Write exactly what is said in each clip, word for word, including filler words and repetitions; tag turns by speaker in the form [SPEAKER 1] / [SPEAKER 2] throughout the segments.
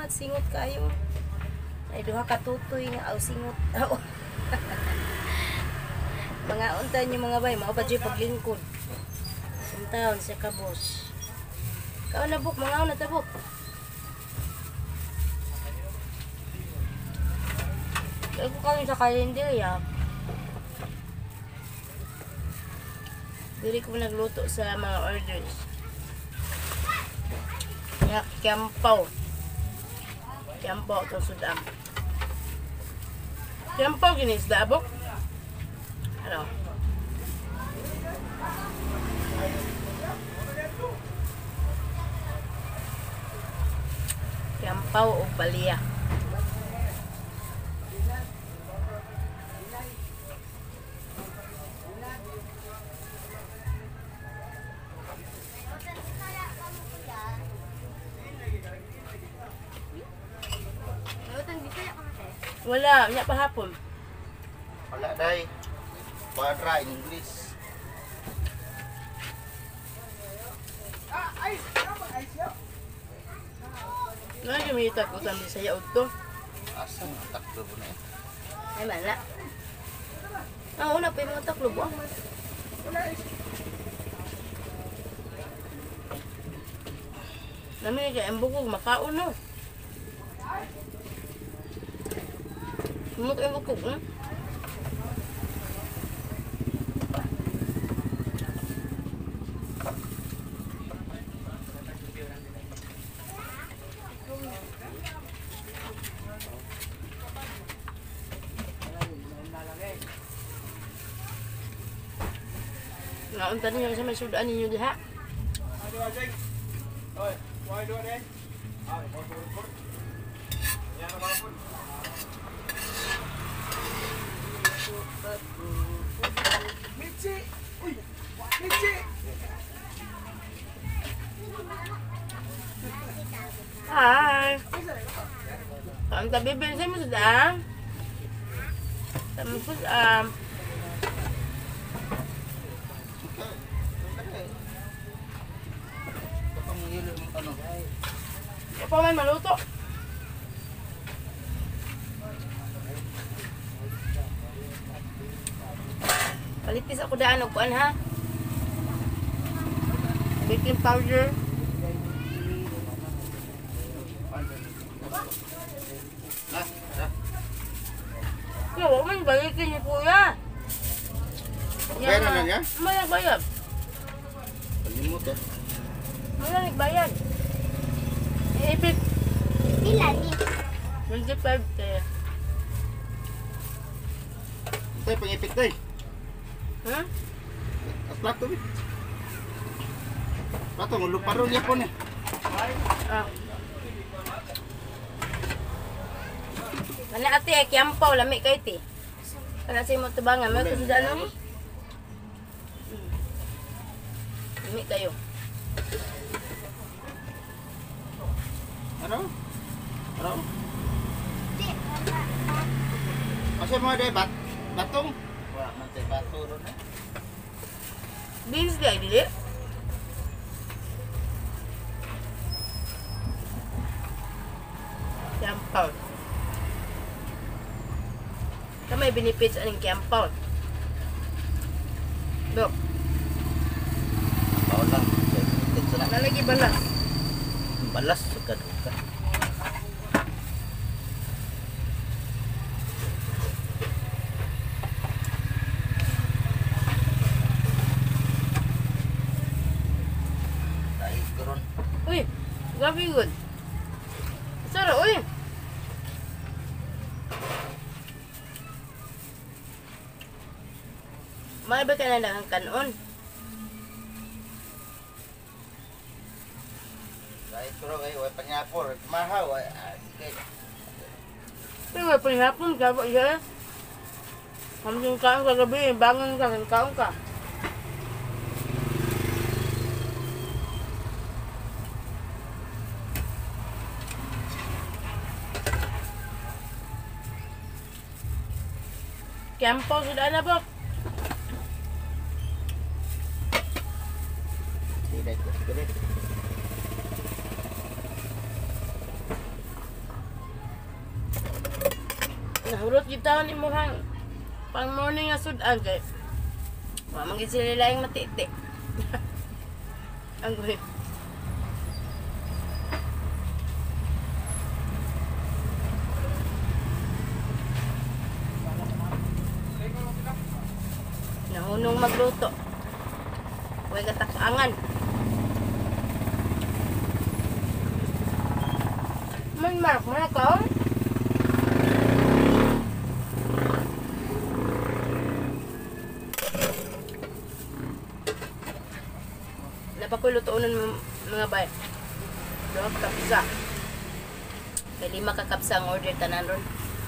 [SPEAKER 1] singot kayo. Ay duha ka tutoy nga aw singot. Aw. Mga unta niyo mga bay, mao pa jud paglingkod. Untaon sa kabos. Kao na buk, mga una tabok. Kaya ko kami sa kalendarya. Dili ko nagluto sa mga orders. Nga, kiampaw. Kiampaw itong sudam. Kiampaw ginisda, abok? Ano? Kiampaw o baliya. Wala, wala pa hapon.
[SPEAKER 2] Wala day. Quadra in English.
[SPEAKER 1] Nga gamitan ko sa Bisaya to.
[SPEAKER 2] Asan ang takbo mo na eh?
[SPEAKER 1] Ay mana. Ah, una pa yung mga taklo buang man. Namin kaya ang bukog makaon no. Sumot ang bukog no. Naunta ninyo sa may sudaan ninyo diha.
[SPEAKER 3] Michi! Uy! Michi!
[SPEAKER 1] Hi! Naunta bibin sa mo sudaan. Sa mo sudaan.
[SPEAKER 2] Ano?
[SPEAKER 1] Apa man maluto? Palitis ako daan og kuan ha. Baking powder.
[SPEAKER 2] Na, na.
[SPEAKER 1] Kuya, wag man balikin niyo kuya.
[SPEAKER 2] Pera na niya?
[SPEAKER 1] May bayad.
[SPEAKER 2] Palimot eh.
[SPEAKER 1] May nagbayad. Ibig
[SPEAKER 4] Pila ni?
[SPEAKER 1] twenty-five te.
[SPEAKER 2] Ito yung pang-ipit tayo.
[SPEAKER 1] Ha?
[SPEAKER 2] At plato eh. Plato, nguluparo niya po niya.
[SPEAKER 1] Ah. Kana ate ay kiampaw lami kay ti. Kana sa imo tubangan, may kusudan no? Lami kayo.
[SPEAKER 2] Ano? Ano? Kasi mga day, bat batong. Wala man tayo bato ron eh.
[SPEAKER 1] Beans di ay dili. Kiampaw. Kamay benefits aning kiampaw. Dok,
[SPEAKER 2] Bawal lang. Ito lang.
[SPEAKER 1] nalagi balas.
[SPEAKER 2] Balas, suka-duka. Dahil ko ron.
[SPEAKER 1] Uy, grabe good. Sara, uy. Mahal ba ka na lang ang kanon?
[SPEAKER 2] Dahil ko ron, ay panyapor. Mahaw, ay okay.
[SPEAKER 1] Pero may panghapon ka ba siya? Hamsing kaon ka gabi, bangon ka, kaon ka. Kiampaw sudah na ba?
[SPEAKER 2] Tidak, tidak.
[SPEAKER 1] bitaw ni mo hang pang morning nga sudan kay wa man gid sila laing matiti. Ang guhi. Nahunong magluto. Huwag katakangan. Man mark mo na ka? Napakulutuunan mo mga bay. Dua kapsa. Kay lima ka kapsa ang order tanan ron.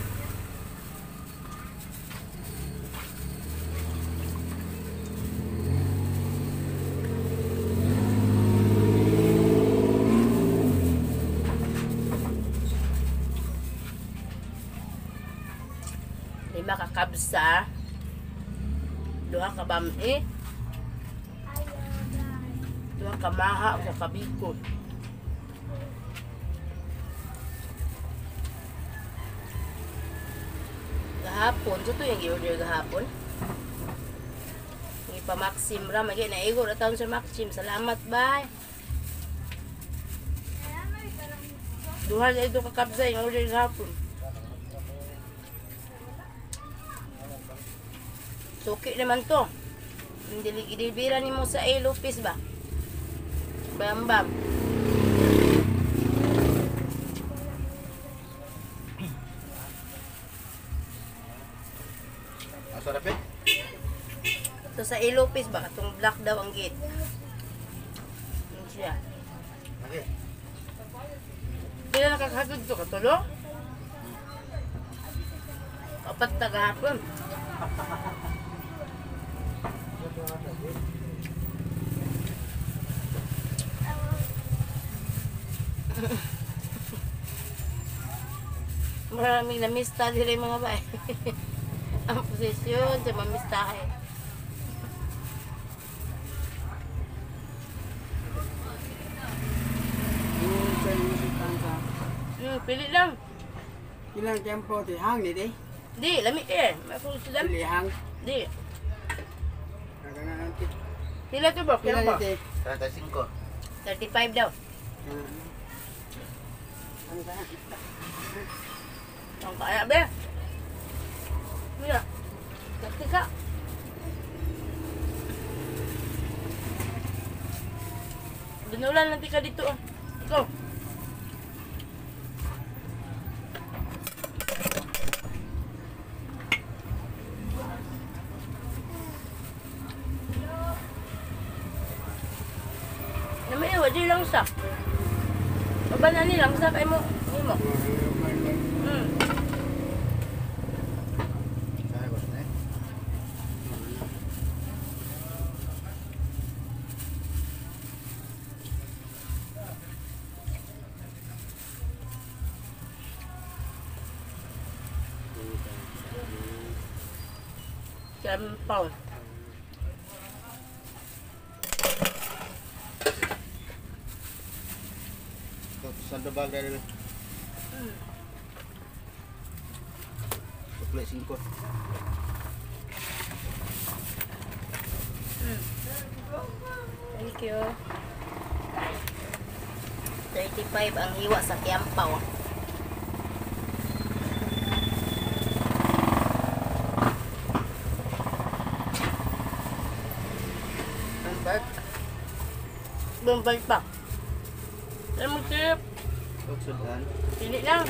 [SPEAKER 1] Lima ka kabsa, duha ka bami, duha ka maha o kabikot. Gahapon, so ito yung i-order gahapon. Yung ipa-maxim ra, magiging naigo na taon sa maxim. Salamat, bye. Duha na ito ka kabsa yung order gahapon. Suki naman to. Hindi idibira ni mo sa A. Lopez ba? Bam bam.
[SPEAKER 2] Asa dapat?
[SPEAKER 1] Ito sa A. Lopez ba? Itong black daw ang gate. Ano siya?
[SPEAKER 2] Okay.
[SPEAKER 1] Kaya nakakagod to katulo? Kapat na gahapon. Maraming namista dili mga bay. Ang posisyon sa mamistahe.
[SPEAKER 3] Yung sa yung kansa.
[SPEAKER 1] Hmm, pili lang.
[SPEAKER 3] Ilang tempo di hang ni di.
[SPEAKER 1] Di, lamig eh. May posisyon.
[SPEAKER 3] Pili hang.
[SPEAKER 1] Di.
[SPEAKER 3] Kagana nanti.
[SPEAKER 1] Sila to ba?
[SPEAKER 3] Pila
[SPEAKER 1] Kaya ba?
[SPEAKER 3] di.
[SPEAKER 2] thirty-five.
[SPEAKER 1] thirty-five daw.
[SPEAKER 3] Ang ka.
[SPEAKER 1] Ang kaya be. Mira. Kasi ka. Binulan nanti ka dito. Oh. Ikaw. Namay wadi lang sa. Babanan ni lang sa kay mo. Ni mo. Hmm.
[SPEAKER 2] Saya bos ni.
[SPEAKER 1] Seven pound.
[SPEAKER 2] Sando bag dari. Sukle cinco.
[SPEAKER 1] Thank you. thirty-five ang hiwa sa Kiampaw. Bumper. Bumper pa. Alam mo, Chip.
[SPEAKER 2] Sudan.
[SPEAKER 1] Pili lang.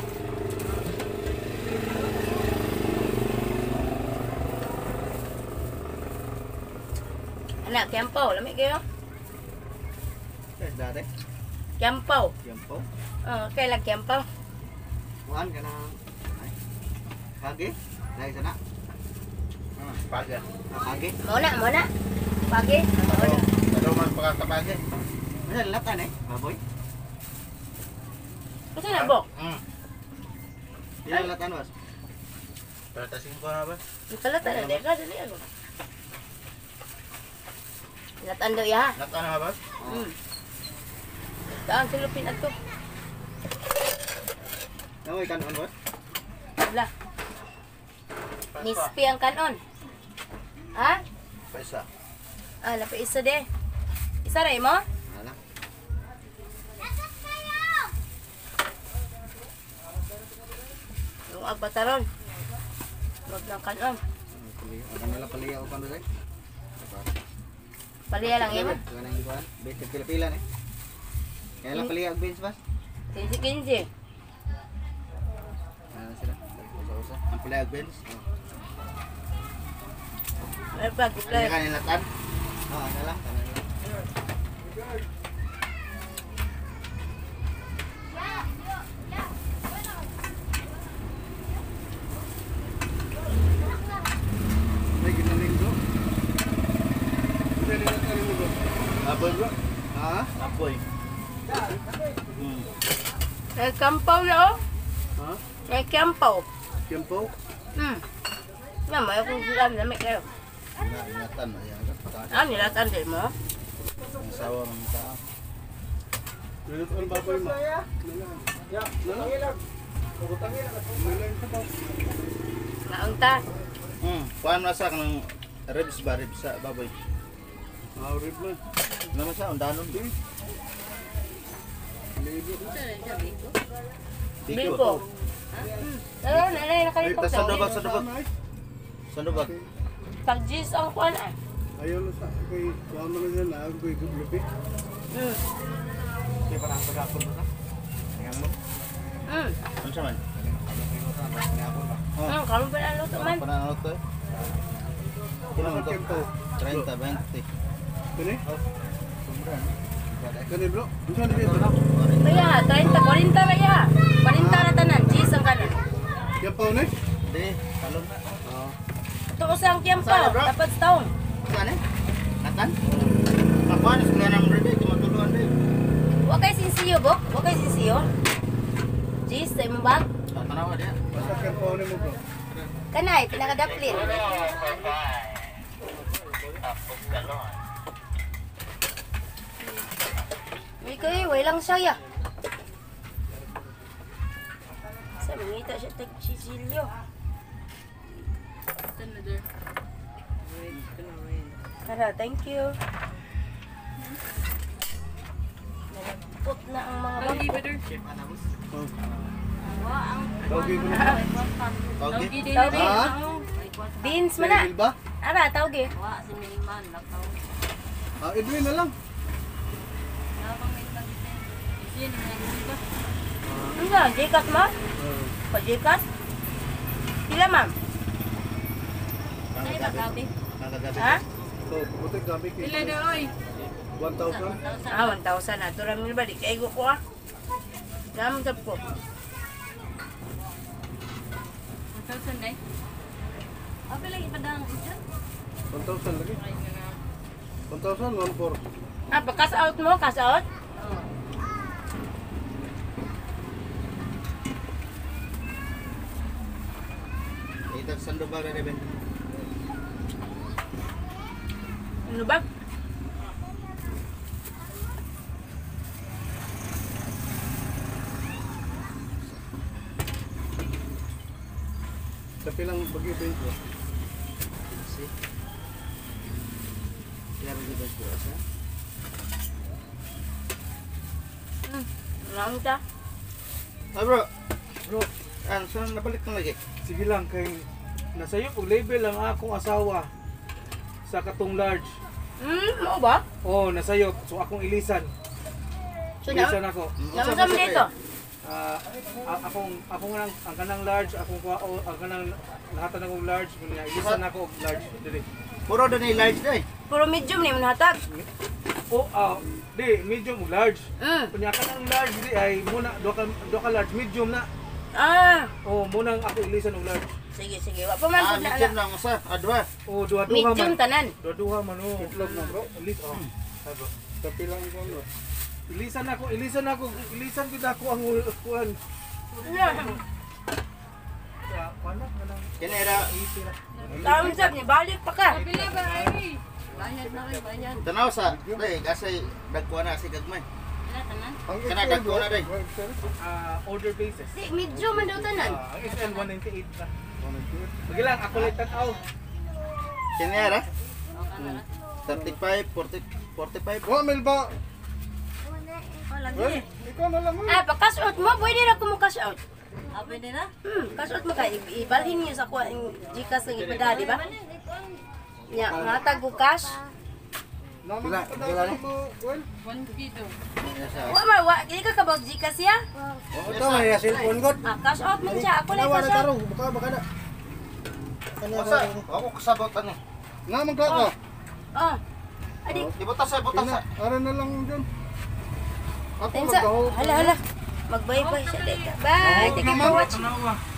[SPEAKER 1] Anak, Kiampaw. Lamig kayo?
[SPEAKER 2] Eh dati.
[SPEAKER 1] Kiampaw.
[SPEAKER 2] Tiempo.
[SPEAKER 1] Oh, kailan Kiampaw?
[SPEAKER 2] Kuan ka na. Ay. Pagi. Dahil sana. Ah, pagi. Ah, pagi.
[SPEAKER 1] Muna, muna. Pagi. Muna.
[SPEAKER 2] Kalau man pagkakapagi. Ano latan eh, baboy?
[SPEAKER 1] Kasi nabok.
[SPEAKER 2] Hmm. Ilang latan was? thirty-five na ba?
[SPEAKER 1] Talata na, deka, dali ano. Latan daw ya.
[SPEAKER 2] Latan na ba?
[SPEAKER 1] Hmm. Saan silupin ato?
[SPEAKER 2] Namoy kanon boss?
[SPEAKER 1] Wala. Nispi ang kanon. Ha?
[SPEAKER 2] Paisa.
[SPEAKER 1] Ah, lapi isa de. Isa rin mo?
[SPEAKER 2] Ano?
[SPEAKER 1] Yung agbataron. Huwag ng kanon.
[SPEAKER 2] Akan nila paliya ko kano dai.
[SPEAKER 1] Paliya lang yun.
[SPEAKER 2] Kana yung kuan. Bete pila-pila ni. Kaya lang paliya og beans bas.
[SPEAKER 1] Kinsi kinsi.
[SPEAKER 2] Ano sila? Usa-usa. Ang paliya og beans.
[SPEAKER 1] Ay pa,
[SPEAKER 2] Ano
[SPEAKER 1] gulay.
[SPEAKER 2] kanila tan? Oh, ano lang kanila.
[SPEAKER 3] May ginaling bro. Pwede na tayo mo bro.
[SPEAKER 2] Apoy bro. Ha? Apoy. Hmm.
[SPEAKER 1] May kampaw na oh.
[SPEAKER 3] Ha?
[SPEAKER 1] May kampaw.
[SPEAKER 3] Tiempo.
[SPEAKER 1] Hmm. Nga, may akong silam na may kayo.
[SPEAKER 2] Ina ingatan na yan.
[SPEAKER 1] Ah, nilatan din mo?
[SPEAKER 2] Ang sawa ng tao.
[SPEAKER 3] Minut ang baboy mo. Ya. Nalang. Pagutangin na. Nalang ka ba?
[SPEAKER 1] Maong ta.
[SPEAKER 2] Hmm. Kuan na sa kanang ribs ba ribs sa baboy.
[SPEAKER 3] Ah, rib man.
[SPEAKER 2] Naman sa undanon din.
[SPEAKER 3] Libo.
[SPEAKER 1] Biko. Ano, nanay na kayo
[SPEAKER 2] Ay, tas sandubag, sandubag. Sandubag.
[SPEAKER 1] Pag-jis ang kuan ah.
[SPEAKER 3] Ayaw na sa kay wala na dyan na ako kay gubi.
[SPEAKER 1] Hmm.
[SPEAKER 2] Di pa nang pagapon ba? Ngayon mo.
[SPEAKER 1] Hmm.
[SPEAKER 2] Ano sa man? Oh.
[SPEAKER 1] Hmm, kamu pa na luto man.
[SPEAKER 2] Panalo to. Kino mo to?
[SPEAKER 3] Tiempo.
[SPEAKER 2] thirty, twenty.
[SPEAKER 3] Kani?
[SPEAKER 2] Sobra.
[SPEAKER 3] Kani bro. Unsa na dito?
[SPEAKER 1] Kaya, thirty, forty na ya. forty na tanan, jis ang kanan.
[SPEAKER 3] Tiempo ni?
[SPEAKER 2] Di, talon na.
[SPEAKER 3] Ah.
[SPEAKER 1] Ito ko sa kiyampo,
[SPEAKER 2] Sana, bro?
[SPEAKER 1] dapat sa taon.
[SPEAKER 2] Saan eh? Natan? Nakuha na sila ng ready, tumatuluan din.
[SPEAKER 1] Huwag kayo sinsiyo, Bok. Huwag kayo sinsiyo. Jis, sa imong bag.
[SPEAKER 2] Tatanawa diya.
[SPEAKER 3] Basta tiempo ni mo bro.
[SPEAKER 1] Kanay, pinakadaplin. May kayo, walang saya. Sa mangita siya tag Sicilio. Tara, thank you. Nalagpot na ang mga bangko.
[SPEAKER 3] Oh.
[SPEAKER 1] Ang
[SPEAKER 3] Tawgi ko na.
[SPEAKER 2] Tawgi?
[SPEAKER 1] tawgi.
[SPEAKER 2] Ha?
[SPEAKER 1] Beans man na.
[SPEAKER 3] Bil ba?
[SPEAKER 1] Ara, tawgi.
[SPEAKER 3] Ah, Edwin na lang.
[SPEAKER 1] Ano nga, J-Cut mo?
[SPEAKER 3] Ah.
[SPEAKER 1] Pa J-Cut? Sila, ma'am?
[SPEAKER 2] Nakagabi.
[SPEAKER 1] Ha?
[SPEAKER 3] So, buti gabi kay.
[SPEAKER 4] Ilan na oy?
[SPEAKER 3] one thousand.
[SPEAKER 1] Ah, one thousand na. Tura mil balik. Kaigo ko ah. Naman tap ko.
[SPEAKER 4] one thousand na eh. Apa lagi padang ito?
[SPEAKER 3] one thousand lagi. one thousand, one four.
[SPEAKER 1] Ah, pa-cash out mo? Cash out?
[SPEAKER 2] Itag sandubag na rin.
[SPEAKER 1] Ano ba?
[SPEAKER 3] Sa pilang bagi ba ito?
[SPEAKER 2] Si. Kaya rin dito sa sa.
[SPEAKER 1] Hmm. Ano ta?
[SPEAKER 2] Ah bro,
[SPEAKER 3] Bro,
[SPEAKER 2] ano saan nabalik kang lagi?
[SPEAKER 3] sige lang kay nasayo og label ang akong asawa sa katong large.
[SPEAKER 1] Hmm, mo ba?
[SPEAKER 3] Oh, nasayop. So akong ilisan.
[SPEAKER 1] So, na?
[SPEAKER 3] Ilisan ako.
[SPEAKER 1] Naman sa dito?
[SPEAKER 3] Ah, a- akong akong lang ang kanang large, akong kuha ang kanang lahat ng akong large, kunya ilisan ako og large dili.
[SPEAKER 2] Puro doon ay large day.
[SPEAKER 1] Puro medium ni manhatag.
[SPEAKER 3] Oh, ah, di medium ug large.
[SPEAKER 1] Hmm.
[SPEAKER 3] Kunya kanang large di ay muna do ka do ka large medium na.
[SPEAKER 1] Ah.
[SPEAKER 3] Oh, muna ang ako ilisan og large.
[SPEAKER 1] Sige, sige. Wa pa man
[SPEAKER 2] Ah,
[SPEAKER 1] po na
[SPEAKER 2] medium
[SPEAKER 1] ala.
[SPEAKER 2] lang usa. Adwa.
[SPEAKER 3] Oh, duha-duha
[SPEAKER 1] Medium
[SPEAKER 3] man.
[SPEAKER 1] tanan.
[SPEAKER 3] Duha-duha man oh. Itlog na bro. Ilis oh. Sabi. Kapilang ko no. Ilisan ako, ilisan ako, ilisan gid ako ang kuan.
[SPEAKER 1] Ano?
[SPEAKER 3] Ya, wala kanang
[SPEAKER 2] Kinera.
[SPEAKER 3] easy na.
[SPEAKER 1] Tawag sab ni balik pa ka.
[SPEAKER 4] Pila ba ay? Bayad na rin, bayad.
[SPEAKER 2] Tanaw sa day kasi dagkuha na si gagmay.
[SPEAKER 4] Wala tanan.
[SPEAKER 2] Kana dagkuha na day.
[SPEAKER 3] Ah, order basis.
[SPEAKER 1] Di, medium man daw tanan.
[SPEAKER 3] Ah, ang S L one ninety-eight na. Sige lang, ako ulit tanaw.
[SPEAKER 2] Senior eh?
[SPEAKER 4] Okay na.
[SPEAKER 2] thirty-five, forty, forty-five.
[SPEAKER 3] Wa mil ba?
[SPEAKER 4] Oh, lagi
[SPEAKER 3] Well,
[SPEAKER 4] eh.
[SPEAKER 3] ikaw na lang.
[SPEAKER 1] Ah, pag cash out mo, pwede na ko mo cash out.
[SPEAKER 4] Ah, pwede na?
[SPEAKER 1] Hmm, cash out mo ka. I- ibalhin niyo sa kuha yung Gcash ng ipada, di ba? Nya, matag ko cash.
[SPEAKER 3] Naman
[SPEAKER 2] Wala,
[SPEAKER 3] ka
[SPEAKER 2] wala
[SPEAKER 3] na
[SPEAKER 2] rin.
[SPEAKER 3] mo. Well,
[SPEAKER 4] one kilo.
[SPEAKER 1] Wa ma, wa, hindi ka kabag Gcash ya?
[SPEAKER 2] Ito man yung cellphone ko.
[SPEAKER 1] Ah, cash out man siya. Ako na cash out.
[SPEAKER 2] Baka baka na. Basta, ako kasabot ano.
[SPEAKER 3] naman ka ka.
[SPEAKER 1] Oh. Adi,
[SPEAKER 2] Ibutas sa, ibutas sa.
[SPEAKER 3] Ara na lang dyan. Ako
[SPEAKER 1] tensa.
[SPEAKER 3] nagawa.
[SPEAKER 1] Hala, hala. Mag-bye-bye siya. Bye. Thank you for watching.
[SPEAKER 3] Tanawa.